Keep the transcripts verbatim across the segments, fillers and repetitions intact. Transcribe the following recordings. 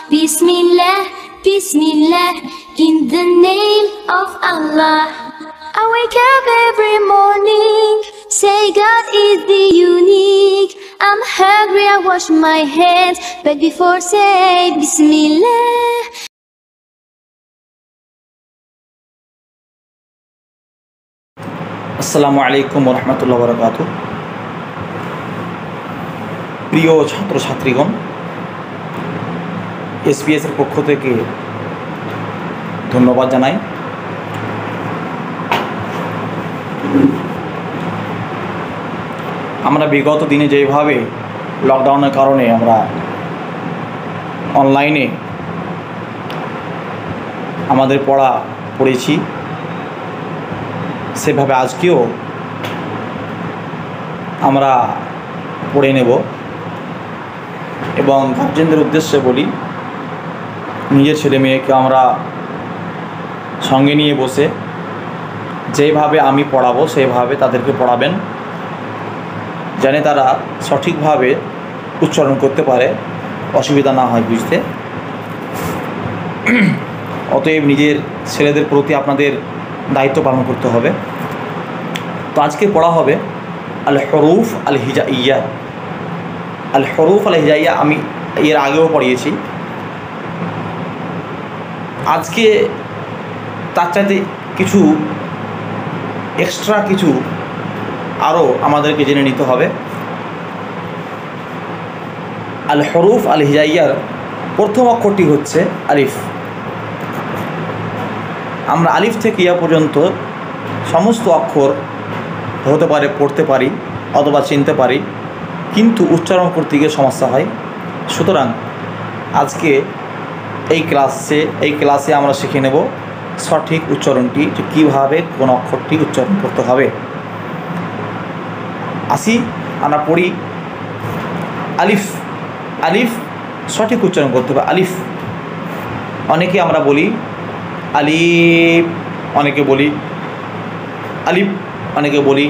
Bismillah, Bismillah, in the name of Allah. I wake up every morning, say God is the unique. I'm hungry, I wash my hands, but before say Bismillah. আসসালামু আলাইকুম ওয়া রাহমাতুল্লাহি ওয়া বারাকাতুহু। প্রিয় ছাত্রছাত্রীগণ, SPS এর পক্ষ থেকে ধন্যবাদ জানাই। আমরা বিগত দিনে যেভাবে লকডাউনের কারণে আমরা অনলাইনে আমাদের পড়া পড়েছি, সেভাবে আজকেও আমরা পড়ে নেব এবং গার্জেনদের উদ্দেশ্যে বলি, নিজের ছেলে মেয়েকে আমরা সঙ্গে নিয়ে বসে যেভাবে আমি পড়াবো সেইভাবে তাদেরকে পড়াবেন, যেন তারা সঠিকভাবে উচ্চারণ করতে পারে, অসুবিধা না হয় বুঝতে। অতএব নিজের ছেলেদের প্রতি আপনাদের দায়িত্ব পালন করতে হবে। তো আজকে পড়া হবে আল হরুফ আল হিজাইয়া। আল হরুফ আল হিজাইয়া আমি এর আগেও পড়িয়েছি। আজকে তার চাইতে কিছু এক্সট্রা কিছু আরও আমাদেরকে জেনে নিতে হবে। আল হরুফ আল হিজাইয়ার প্রথম অক্ষরটি হচ্ছে আলিফ। আমরা আলিফ থেকে ইয়া পর্যন্ত সমস্ত অক্ষর হতে পারে পড়তে পারি অথবা চিনতে পারি, কিন্তু উচ্চারণ করতে গিয়ে সমস্যা হয়। সুতরাং আজকে এই ক্লাসে এই ক্লাসে আমরা শিখে নেব সঠিক উচ্চারণটি, যে কীভাবে কোন অক্ষরটি উচ্চারণ করতে হবে। আসি আমরা পড়ি। আলিফ, আলিফ সঠিক উচ্চারণ করতে হবে। আলিফ অনেকে আমরা বলি আলিফ, অনেকে বলি আলিফ, অনেকে বলি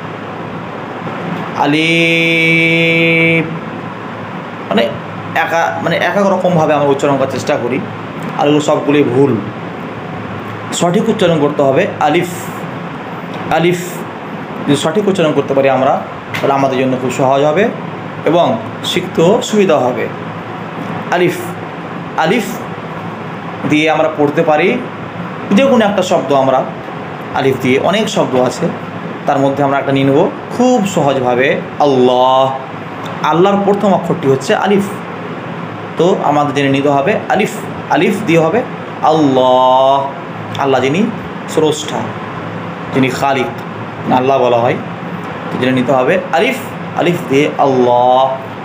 আলিফ, মানে একা মানে এক এক রকমভাবে আমরা উচ্চারণ করার চেষ্টা করি, আর এগুলো সবগুলোই ভুল। সঠিক উচ্চারণ করতে হবে আলিফ। আলিফ যদি সঠিক উচ্চারণ করতে পারি আমরা, তাহলে আমাদের জন্য খুব সহজ হবে এবং শিখতেও সুবিধা হবে। আলিফ, আলিফ দিয়ে আমরা পড়তে পারি যে কোনো একটা শব্দ। আমরা আলিফ দিয়ে অনেক শব্দ আছে, তার মধ্যে আমরা একটা নিয়ে নেব খুব সহজভাবে আল্লাহ। আল্লাহর প্রথম অক্ষরটি হচ্ছে আলিফ। তো আমাদের জেনে নিতে হবে আলিফ, আলিফ দিয়ে হবে আল্লাহ। আল্লাহ যিনি স্রষ্টা, যিনি খালিক, আল্লাহ বলা হয়, তো জেনে নিতে হবে আলিফ, আলিফ দিয়ে আল্লাহ।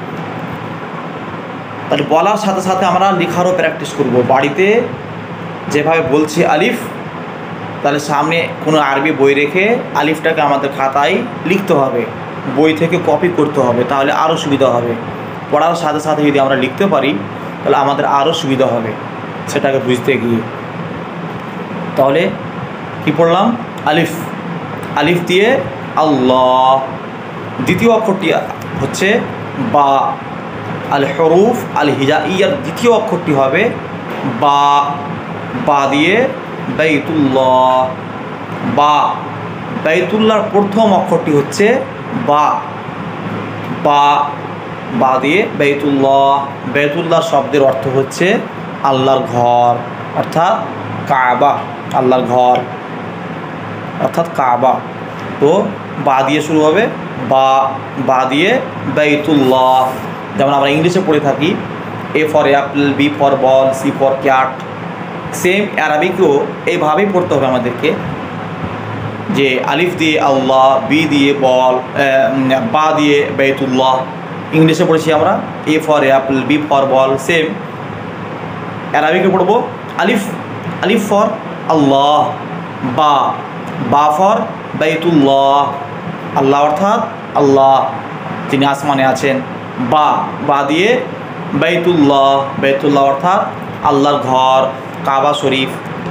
তাহলে বলার সাথে সাথে আমরা লেখারও প্র্যাকটিস করব। বাড়িতে যেভাবে বলছি আলিফ, তাহলে সামনে কোনো আরবি বই রেখে আলিফটাকে আমাদের খাতায় লিখতে হবে, বই থেকে কপি করতে হবে, তাহলে আরও সুবিধা হবে। পড়ার সাথে সাথে যদি আমরা লিখতে পারি তাহলে আমাদের আরও সুবিধা হবে সেটাকে বুঝতে গিয়ে। তাহলে কি পড়লাম? আলিফ, আলিফ দিয়ে আল্লাহ। দ্বিতীয় অক্ষরটি হচ্ছে বা। আল হরুফ আল হিজাইয়ার দ্বিতীয় অক্ষরটি হবে বা। বা দিয়ে বাইতুল্লাহ। বা, বাইতুল্লাহর প্রথম অক্ষরটি হচ্ছে বা। বা, বা দিয়ে বাইতুল্লাহ। বাইতুল্লাহ শব্দের অর্থ হচ্ছে আল্লাহর ঘর, অর্থাৎ কাবা, আল্লাহর ঘর অর্থাৎ কাবা। তো বা দিয়ে শুরু হবে বা, বা দিয়ে বাইতুল্লাহ। যেমন আমরা ইংলিশে পড়ে থাকি A for apple, B for ball, C for cat, same অ্যারাবিকেও এইভাবেই পড়তে হবে আমাদেরকে, যে আলিফ দিয়ে আল্লাহ, বি দিয়ে বল, বা দিয়ে বাইতুল্লাহ। ইংলিশে পড়েছি আমরা A for apple, B for ball, same অ্যারাবিকে পড়বো আলিফ, আলিফ ফর আল্লাহ, বা, বা ফর বাইতুল্লাহ, আল্লাহ অর্থাৎ আল্লাহ যিনি আসমানে আছেন। বা, বা দিয়ে বাইতুল্লাহ, বাইতুল্লাহ অর্থাৎ আল্লাহর ঘর, কাবা শরীফ।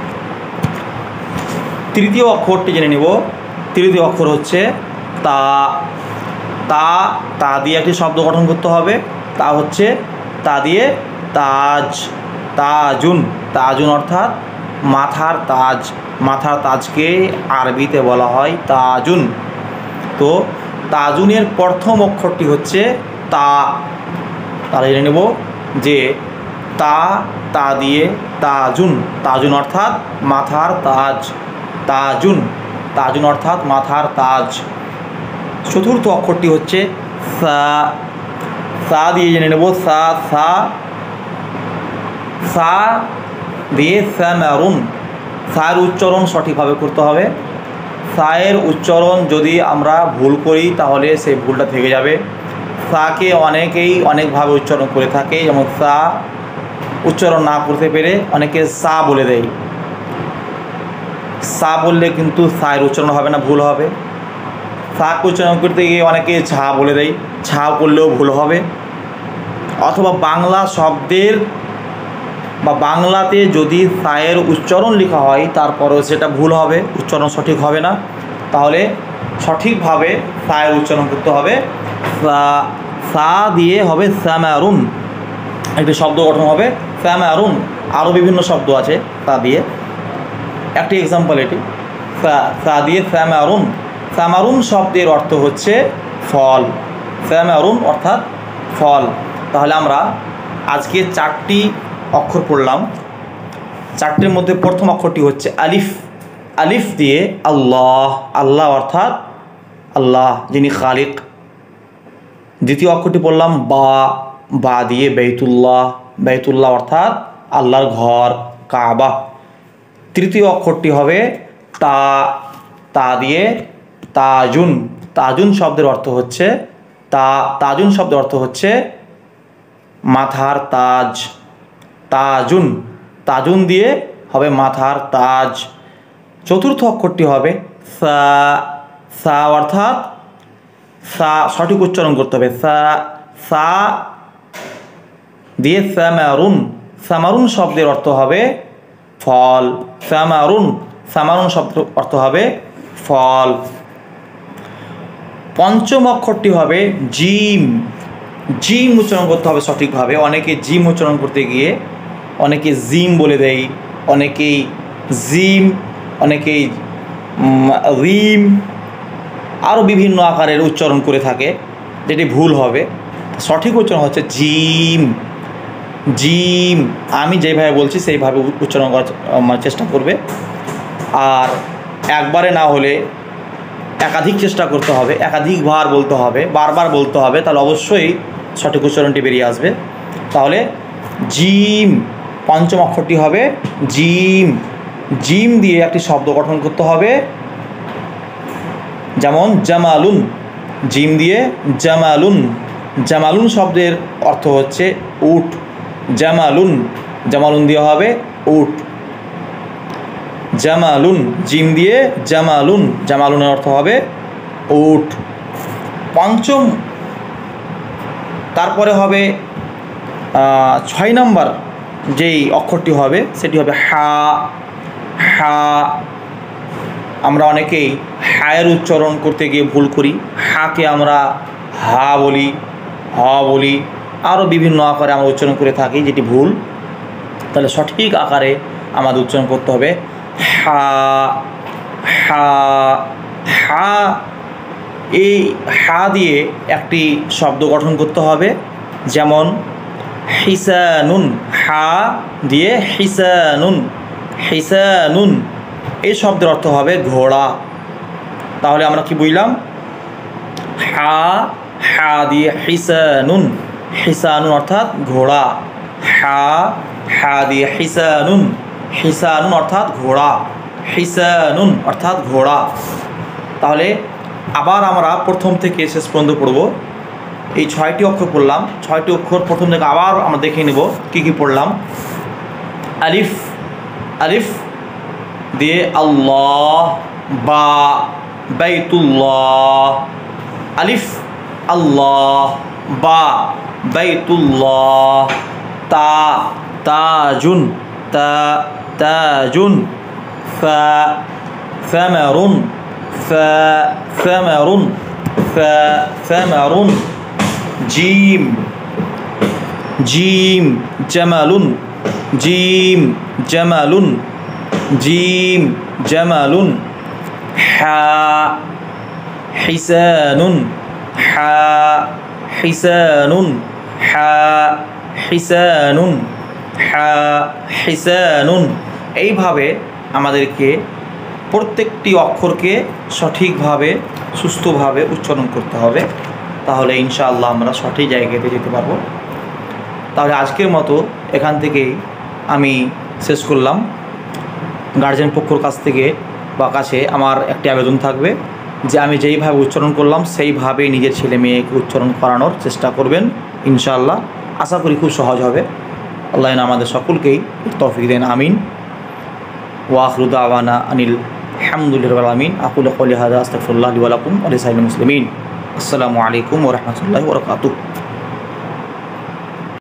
তৃতীয় অক্ষরটি জেনে নেব। তৃতীয় অক্ষর হচ্ছে তা। তা, তা দিয়ে একটি শব্দ গঠন করতে হবে। তা হচ্ছে তা দিয়ে তাজ, তাজুন, তাজুন অর্থাৎ মাথার তাজ। মাথার তাজকে আরবিতে বলা হয় তাজুন। তো তাজুনের প্রথম অক্ষরটি হচ্ছে তা। তাহলে জেনে নেব যে তা, তা দিয়ে তাজুন, তাজুন অর্থাৎ মাথার তাজ, তাজুন, তাজুন অর্থাৎ মাথার তাজ। চতুর্থ অক্ষরটি হচ্ছে সা। সা দিয়ে জেনে নেব সা, সা, সা দিয়ে সামারুন। সায়ের উচ্চারণ সঠিকভাবে করতে হবে। সায়ের উচ্চারণ যদি আমরা ভুল করি তাহলে সেই ভুলটা থেকে যাবে। সাকে অনেকেই অনেকভাবে উচ্চারণ করে থাকে, যেমন সা উচ্চারণ না করতে পেরে অনেকে সা বলে দেয়। সা বললে কিন্তু সায়ের উচ্চারণ হবে না, ভুল হবে। সাকে উচ্চারণ করতে গিয়ে অনেকে ঝা বলে দেয়, ঝা করলেও ভুল হবে। অথবা বাংলা শব্দের বা বাংলাতে যদি সায়ের উচ্চারণ লেখা হয় তারপরেও সেটা ভুল হবে, উচ্চারণ সঠিক হবে না। তাহলে সঠিকভাবে সায়ের উচ্চারণ করতে হবে। সা, সা দিয়ে হবে সামারুন, একটি শব্দ গঠন হবে সামারুন। আরও বিভিন্ন শব্দ আছে সা দিয়ে, একটি এক্সাম্পল এটি। সা, সা দিয়ে সামারুন। সামারুন শব্দের অর্থ হচ্ছে ফল, সামারুন অর্থাৎ ফল। তাহলে আমরা আজকে চারটি অক্ষর পড়লাম। চারটির মধ্যে প্রথম অক্ষরটি হচ্ছে আলিফ। আলিফ দিয়ে আল্লাহ, আল্লাহ অর্থাৎ আল্লাহ যিনি খালিক। দ্বিতীয় অক্ষরটি পড়লাম বা, বা দিয়ে বাইতুল্লাহ, বাইতুল্লাহ অর্থাৎ আল্লাহর ঘর কাবা। তৃতীয় অক্ষরটি হবে তা, তা দিয়ে তাজুন। তাজুন শব্দের অর্থ হচ্ছে তা, তাজুন শব্দের অর্থ হচ্ছে মাথার তাজ, তাজুন, তাজুন দিয়ে হবে মাথার তাজ। চতুর্থ অক্ষরটি হবে সা, সা অর্থাৎ সা সঠিক উচ্চারণ করতে হবে। সা, সা দিয়ে সামারুন। সামারুন শব্দের অর্থ হবে ফল, সামারুন, সামারুন শব্দের অর্থ হবে ফল। পঞ্চম অক্ষরটি হবে জিম। জিম উচ্চারণ করতে হবে সঠিকভাবে। অনেকে জিম উচ্চারণ করতে গিয়ে অনেকে জিম বলে দেয়, অনেকেই জিম, অনেকেই রিম, আরও বিভিন্ন আকারের উচ্চারণ করে থাকে, যেটি ভুল হবে। সঠিক উচ্চারণ হচ্ছে জিম, জিম। আমি যেভাবে বলছি সেইভাবে উচ্চারণ করার চেষ্টা করবে। আর একবারে না হলে একাধিক চেষ্টা করতে হবে, একাধিকবার বলতে হবে, বারবার বলতে হবে, তাহলে অবশ্যই সঠিক উচ্চারণটি বেরিয়ে আসবে। তাহলে জিম, পঞ্চম অক্ষরটি হবে জিম। জিম দিয়ে একটি শব্দ গঠন করতে হবে, যেমন জামালুন। জিম দিয়ে জামালুন। জামালুন শব্দের অর্থ হচ্ছে উট, জামালুন, জামালুন দিয়ে হবে উট, জামালুন। জিম দিয়ে জামালুন, জামালুনের অর্থ হবে উট। পঞ্চম, তারপরে হবে ছয় নম্বর যেই অক্ষরটি হবে সেটি হবে হা। হা, আমরা অনেকেই হায়ের উচ্চারণ করতে গিয়ে ভুল করি। হাকে আমরা হা বলি, হ বলি, আরও বিভিন্ন আকারে আমরা উচ্চারণ করে থাকি, যেটি ভুল। তাহলে সঠিক আকারে আমাদের উচ্চারণ করতে হবে হা, হা, হা। এই হা দিয়ে একটি শব্দ গঠন করতে হবে, যেমন হিসানুন। হা দিয়ে হিসানুন, হিসানুন। এই শব্দের অর্থ হবে ঘোড়া। তাহলে আমরা কি বুঝলাম? হা, হা দিয়ে হিসানুন, হিসানুন অর্থাৎ ঘোড়া। হা, হা দিয়ে হিসানুন, হিসানুন অর্থাৎ ঘোড়া, হিসানুন অর্থাৎ ঘোড়া। তাহলে আবার আমরা প্রথম থেকে শেষ পর্যন্ত পড়ব। এই ছয়টি অক্ষর পড়লাম, ছয়টি অক্ষর প্রথম থেকে আবার আমরা দেখে নেব কী কী পড়লাম। আলিফ, আলিফ দিয়ে আল্লাহ, বা বাইতুল্লাহ। আলিফ আল্লাহ, বা বাইতুল্লাহ। তা, তাজুন, তা, তাজুন। ফা, সামারুন, ফা, সামারুন, ফা, সামারুন। জিম, জিম জামালুন জিম জামালুন জিম জামালুন হা হিসানুন হা হিসানুন হা হিসানুন হা হিসানুন। এইভাবে আমাদেরকে প্রত্যেকটি অক্ষরকে সঠিকভাবে সুস্থভাবে উচ্চারণ করতে হবে, তাহলে ইনশাআল্লাহ আমরা সঠিক জায়গাতে যেতে পারবো। তাহলে আজকের মতো এখান থেকেই আমি শেষ করলাম। গার্জেন পক্ষর কাছ থেকে বা কাছে আমার একটি আবেদন থাকবে যে আমি যেইভাবে উচ্চারণ করলাম সেইভাবেই নিজের ছেলে মেয়েকে উচ্চারণ করানোর চেষ্টা করবেন ইনশাআল্লাহ। আশা করি খুব সহজ হবে। আল্লাহ আমাদের সকলকেই তৌফিক দেন, আমিন। ওয়া আখিরু দাওয়ানা আনিল হামদুলিল্লাহি রাব্বিল আলামিন। আকুলু কওলি হাযা আস্তাগফিরুল্লাহ লি ওয়া লাকুম ওয়া লিসাইরিল মুসলিমিন। আসসালামু আলাইকুম ওয়া রাহমাতুল্লাহি ওয়া বারাকাতুহু।